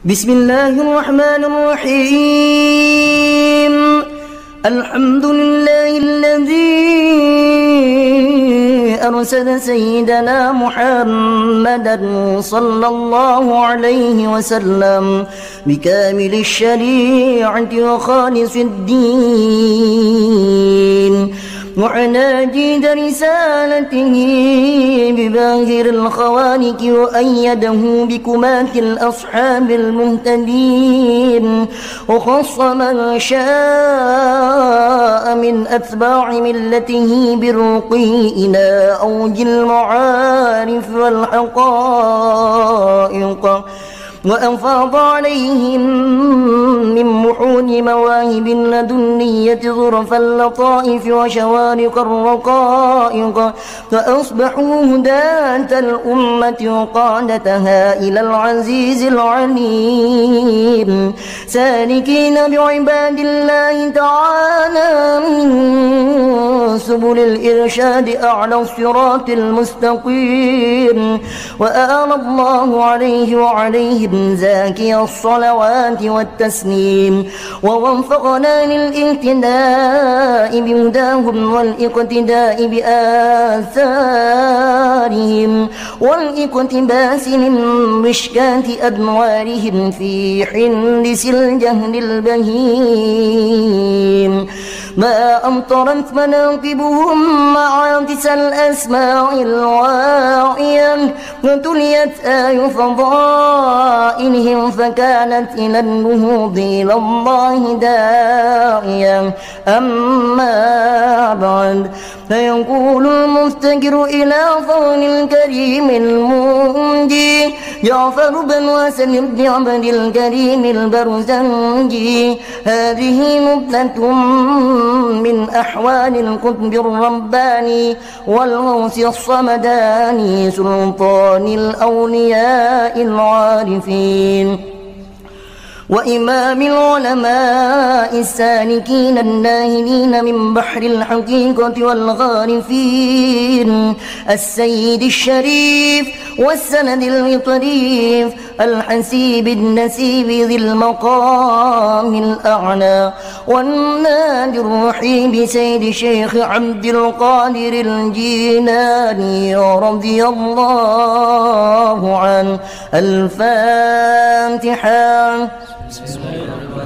بسم الله الرحمن الرحيم. الحمد لله الذي أرسل سيدنا محمدا صلى الله عليه وسلم بكامل الشريعة وخالص الدين وعلى جيد رسالته بباهر الخوانق وأيده بكمات الأصحاب المهتدين وخص من شاء من أتباع ملته بالرقي إلى أوج المعارف والحقائق وأفاض عليهم من محون مواهب اللدنية ظرف اللطائف وشوارق الرقائق فأصبحوا هداة الأمة وقادتها إلى العزيز العليم سالكين بعباد الله تعالى من سبل الإرشاد أعلى الصراط المستقيم وآل الله عليه وعليهم زاكي الصلوات والتسليم ووفقنا للاهتداء بهداهم والاقتداء بآثارهم والاقتباس من مشكاة أنوارهم في حلس الجهل البهيم ما أمطرت مناقبهم معاكس الأسماع الواعية وتليت آي فضائلهم فكانت إلى النهوض إلى الله داعية أما بعد فيقول المفتقر إلى فضل الكريم المنجي جعفر بن واسل بن عبد الكريم البرزنجي هذه نبذة من أحوال القطب الرباني والغوث الصمداني سلطان الأولياء العارفين وإمام العلماء السالكين الناهلين من بحر الحقيقة والغارفين السيد الشريف والسند الطريف الحسيب النسيب ذي المقام الأعلى والنادي الرحيم سيد شيخ عبد القادر الجيلاني رضي الله عنه. الفاتحة. بسم الله الرحمن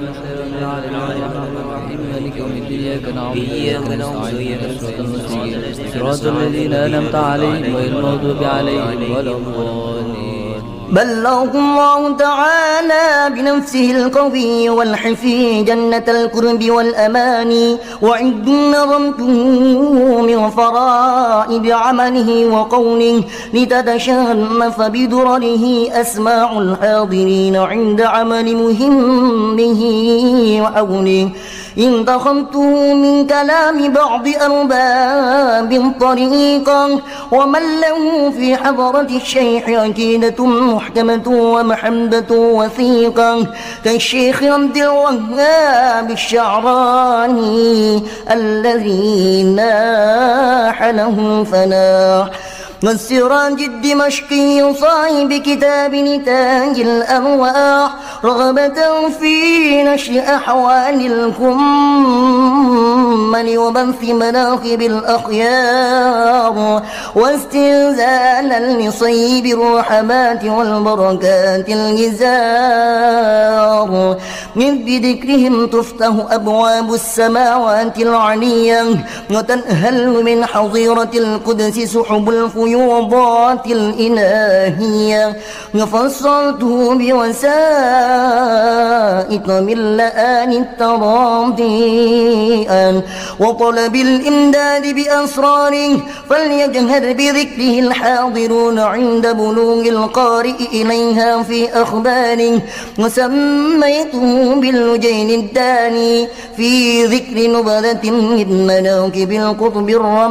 الرحيم. مالك يوم الدين إياك نعبد وإياك نستعين صراط الذين أنعمت عليهم غير المغضوب عليهم ولا الضالين. بلغ الله تعالى بنفسه القوي والحفي جنة الكرب والأمان وعند نظمته من فرائد عمله وقوله لتتشرف بدرره أسماع الحاضرين عند عمل مهمه وحوله انتخبته من كلام بعض أرباب طريقا ومن له في حضرة الشيخ عقيدة محكمة ومحبة وثيقة كالشيخ عبد الوهاب الشعراني الذي ناح له فلاح والسراج الدمشقي صاحب كتاب نتاج الأرواح رغبة في نشر أحوال الكمل وبث مناقب الأخيار واستنزالا لصيب الرحمات والبركات الجزار إذ بذكرهم تفتح أبواب السماوات العلية وتنهل من حظيرة القدس سحب الفيوضات الإلهية وفصلته بوسائط من لآن التراضي وطلب الإمداد بأسراره فليجهر بذكره الحاضرون عند بلوغ القارئ إليها في أخباره وسميته باللجين الداني في ذكر نبذة من مناكب القطب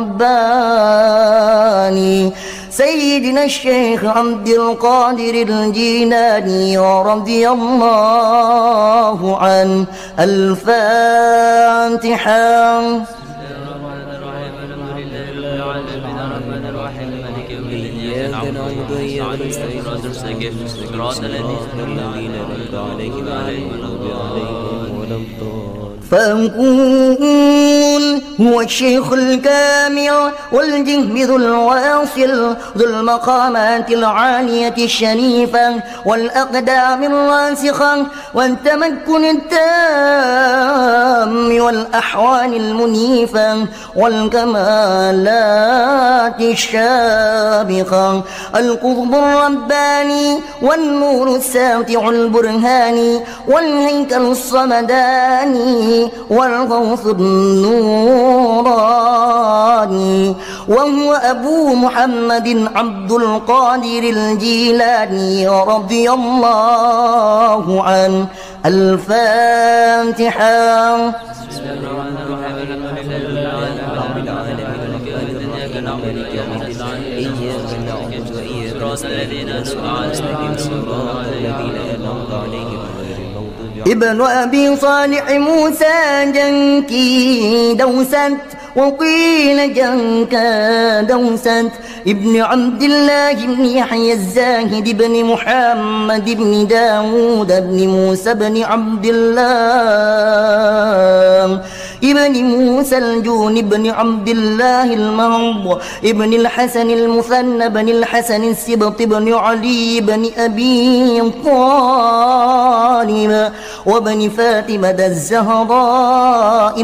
الرباني سيدنا الشيخ عبد القادر الجيلاني رضي الله عنه. الفاتحة. نعبد وإياك نستعين صراط الذين أنعمت عليهم غير المغضوب عليهم ولا الضالين. فنقول هو الشيخ الكامل والجهد ذو الواصل ذو المقامات العالية الشريفة والأقدام الراسخة والتمكن التام والأحوال المنيفة والكمالات الشامخة القطب الرباني والنور الساطع البرهاني والهيكل الصمداني والغوث النوراني وهو أبو محمد عبد القادر الجيلاني رضي الله عنه. الفاتحة. بسم الله الرحمن الرحيم الحمد لله رب العالمين إياك نعبد وإياك نستعين اهدنا الصراط الذين أنعمت عليهم غير المغضوب عليهم. ابن أبي صالح موسى جنكي دوست وقيل جنكا دوست ابن عبد الله بن يحيى الزاهد بن محمد بن داود بن موسى بن عبد الله ابن موسى الجون بن عبد الله المهض ابن الحسن المثنى بن الحسن السبط بن علي بن أبي طالب وبن فاطمة الزهراء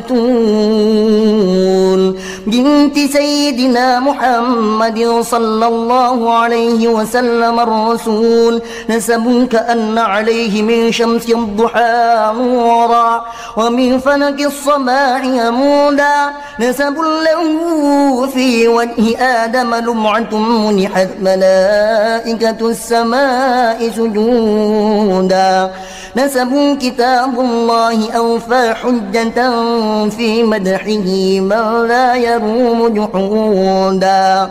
البتول بنت سيدنا محمد صلى الله عليه وسلم الرسول نسب كأن عليه من شمس الضحى نورا ومن فلك الصباح عمودا نسب له في وجه آدم لمعة منحت ملائكة السماء سجودا نسب كتاب الله أوفى حجة في مدحه من لا يروم جحودا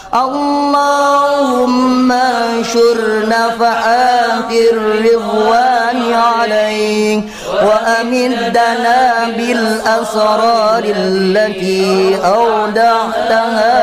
اللهم انشر نفحات الرضوان عليه وأمدنا بالأسرار التي أودعتها